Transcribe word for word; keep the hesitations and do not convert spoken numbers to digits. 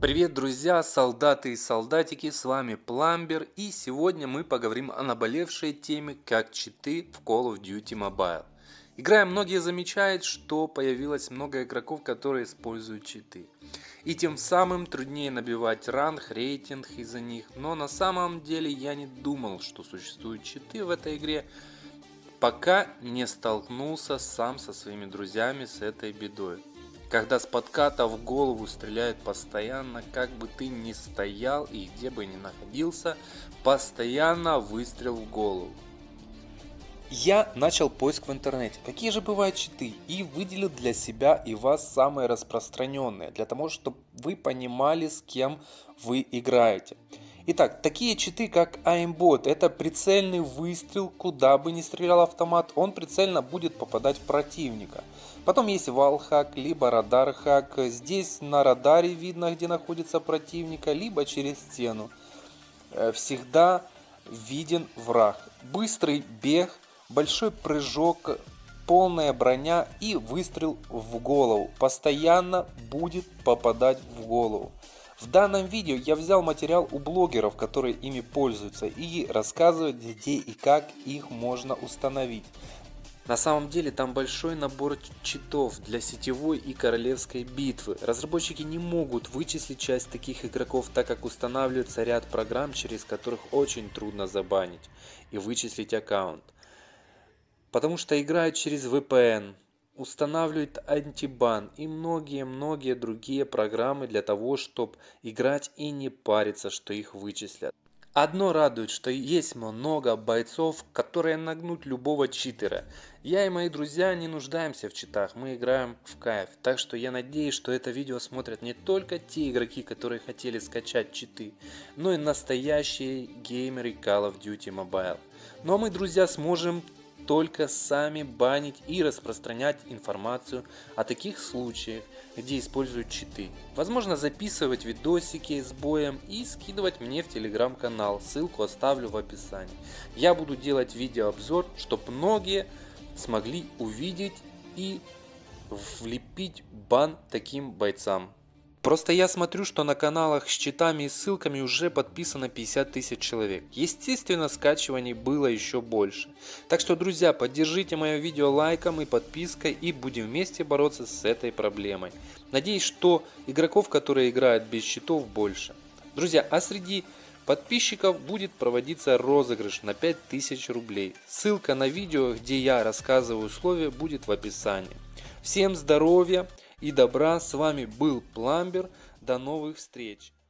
Привет, друзья, солдаты и солдатики, с вами Пломбер, и сегодня мы поговорим о наболевшей теме, как читы в Call of Duty Mobile. Играя, многие замечают, что появилось много игроков, которые используют читы. И тем самым труднее набивать ранг, рейтинг из-за них, но на самом деле я не думал, что существуют читы в этой игре, пока не столкнулся сам со своими друзьями с этой бедой. Когда с подката в голову стреляют постоянно, как бы ты ни стоял и где бы ни находился, постоянно выстрел в голову. Я начал поиск в интернете, какие же бывают читы, и выделил для себя и вас самые распространенные, для того, чтобы вы понимали, с кем вы играете. Итак, такие читы, как Aimbot, это прицельный выстрел, куда бы ни стрелял автомат, он прицельно будет попадать в противника. Потом есть валхак, либо радар-хак, здесь на радаре видно, где находится противника, либо через стену. Всегда виден враг. Быстрый бег, большой прыжок, полная броня и выстрел в голову. Постоянно будет попадать в голову. В данном видео я взял материал у блогеров, которые ими пользуются, и рассказывают, где и как их можно установить. На самом деле там большой набор читов для сетевой и королевской битвы. Разработчики не могут вычислить часть таких игроков, так как устанавливается ряд программ, через которых очень трудно забанить и вычислить аккаунт. Потому что играют через ви пи эн. Устанавливает антибан и многие-многие другие программы для того, чтобы играть и не париться, что их вычислят. Одно радует, что есть много бойцов, которые нагнут любого читера. Я и мои друзья не нуждаемся в читах, мы играем в кайф. Так что я надеюсь, что это видео смотрят не только те игроки, которые хотели скачать читы, но и настоящие геймеры Call of Duty Mobile. Ну а мы, друзья, сможем только сами банить и распространять информацию о таких случаях, где используют читы. Возможно, записывать видосики с боем и скидывать мне в телеграм-канал, ссылку оставлю в описании. Я буду делать видеообзор, чтобы многие смогли увидеть и влепить бан таким бойцам. Просто я смотрю, что на каналах с читами и ссылками уже подписано пятьдесят тысяч человек. Естественно, скачиваний было еще больше. Так что, друзья, поддержите мое видео лайком и подпиской, и будем вместе бороться с этой проблемой. Надеюсь, что игроков, которые играют без читов, больше. Друзья, а среди подписчиков будет проводиться розыгрыш на пять тысяч рублей. Ссылка на видео, где я рассказываю условия, будет в описании. Всем здоровья и добра, с вами был Пломбер, до новых встреч!